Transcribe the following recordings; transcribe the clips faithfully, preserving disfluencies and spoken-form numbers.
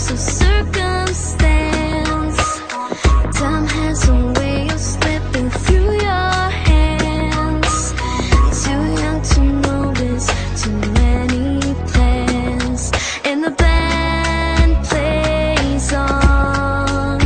force of circumstance. Time has a way of slipping through your hands. Too young to notice too many plans, and the band plays on.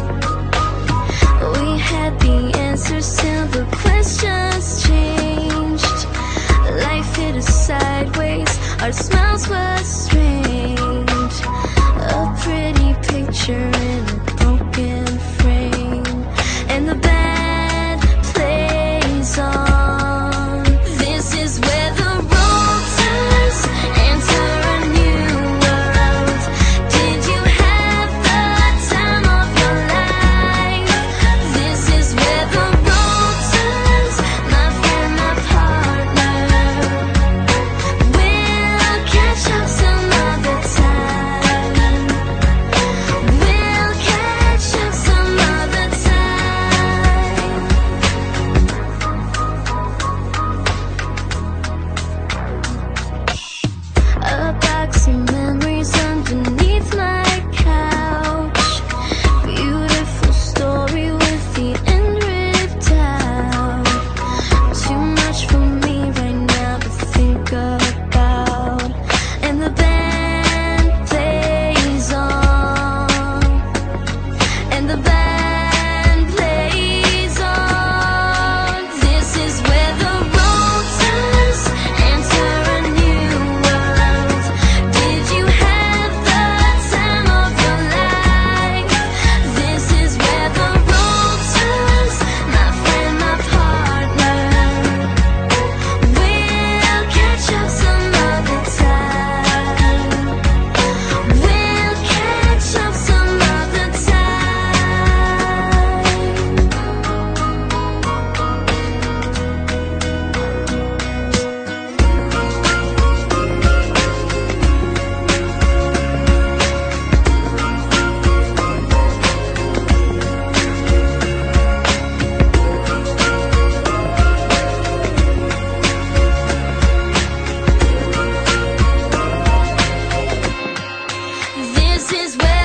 We had the answers till the questions changed. Life hit us sideways, our smiles were strange. A pretty picture in a broken frame, and the band plays on. This is where the road turns, enter a new world. Did you have the time of your life? This is where the road turns, my friend, my partner. We'll catch up some other time. We'll catch up some other time. A box of memories underneath my couch. Beautiful story with the end ripped out. Too much for me right now to think about. And the band plays on. And the band plays on. This is where the road turns, enter a new world. Did you have the time of your life? This is where the road turns, my friend, my partner. We'll catch up some other time. We'll catch up some other time. This is where